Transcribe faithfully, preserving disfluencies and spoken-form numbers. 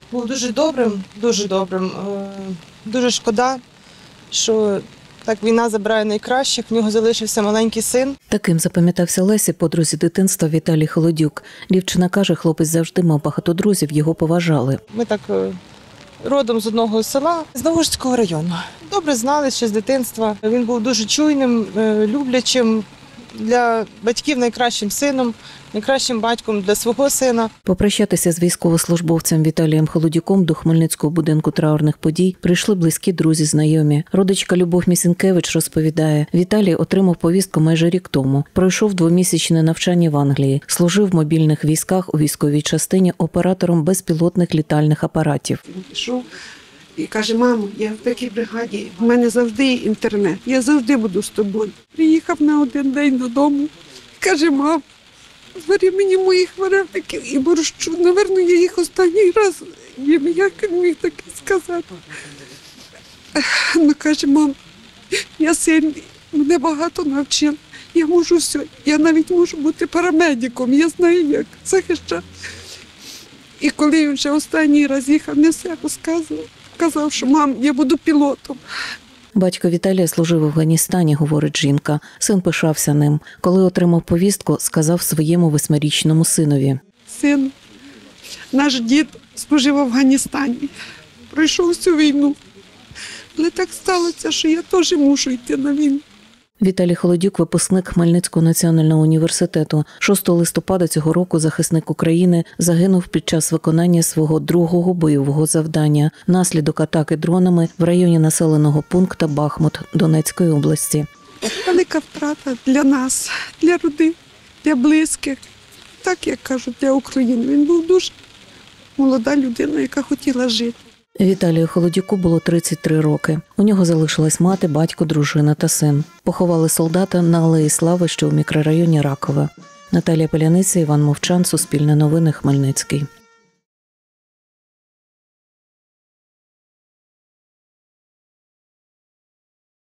Був дуже добрим, дуже добрим. Е, Дуже шкода, що так війна забирає найкращих, в нього залишився маленький син. Таким запам'ятався Лесі подрузі дитинства Віталій Холодюк. Дівчина каже, хлопець завжди мав багато друзів, його поважали. Ми так е, родом з одного села, з Новожицького району. Добре знали ще з дитинства. Він був дуже чуйним, е, люблячим, для батьків найкращим сином, найкращим батьком для свого сина. Попрощатися з військовослужбовцем Віталієм Холодюком до Хмельницького будинку траурних подій прийшли близькі друзі, знайомі. Родичка Любов Місінкевич розповідає, Віталій отримав повістку майже рік тому. Пройшов двомісячне навчання в Англії, служив в мобільних військах у військовій частині оператором безпілотних літальних апаратів. Пішов і каже: мамо, я в такій бригаді, в мене завжди є інтернет, я завжди буду з тобою. Приїхав на один день додому, каже: мам, зварі мені моїх вареників і борщу. Наверно, я їх останній раз їм, як міг таке сказати. Ну, каже: мам, я сильний, мене багато навчив, я можу все, я навіть можу бути парамедиком, я знаю, як захищати. І коли він вже останній раз їхав, не все розказував. Казав, що: мам, я буду пілотом. Батько Віталія служив в Афганістані, говорить жінка. Син пишався ним. Коли отримав повістку, сказав своєму восьмирічному синові: Син, наш дід служив в Афганістані, пройшов всю війну. Але так сталося, що я теж мушу йти на війну. Віталій Холодюк – випускник Хмельницького національного університету. шостого листопада цього року захисник України загинув під час виконання свого другого бойового завдання внаслідок атаки дронами в районі населеного пункту Бахмут Донецької області. Велика втрата для нас, для родин, для близьких. Так, як кажуть, для України. Він був дуже молода людина, яка хотіла жити. Віталію Холодюку було тридцять три роки. У нього залишилась мати, батько, дружина та син. Поховали солдата на Алеї Слави, що у мікрорайоні Ракове. Наталія Паляниця, Іван Мовчан, Суспільне новини, Хмельницький.